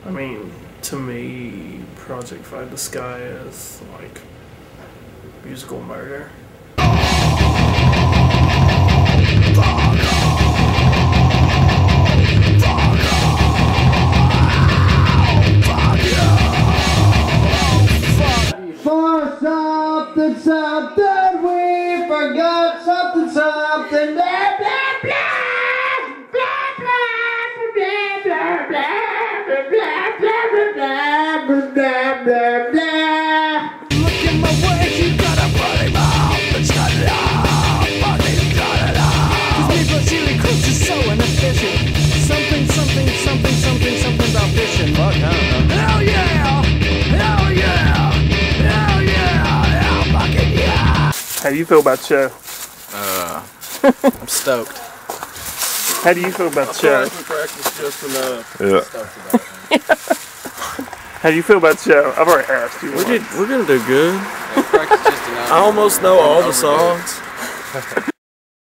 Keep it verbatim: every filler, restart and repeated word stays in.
I mean, to me, Project Five the Sky is like musical murder. For something, something, we forgot something, something, blah, blah, blah, blah, blah, blah, blah, blah, blah, blah, blah, blah, blah, blah. Look in my way, you gotta put him off, it's not love, fucking got it off. Cause people chili cooks is so inefficient. Something, something, something, something, something about fishing. Fuck, I don't know. Hell yeah! Hell yeah! Hell yeah! Hell fucking yeah! How do you feel about the show? Uh, I'm stoked. How do you feel about the show? I practice just enough. Yeah. How do you feel about the show? I've already asked you. We did, we're gonna do good. I practice just enough. I almost know all the songs.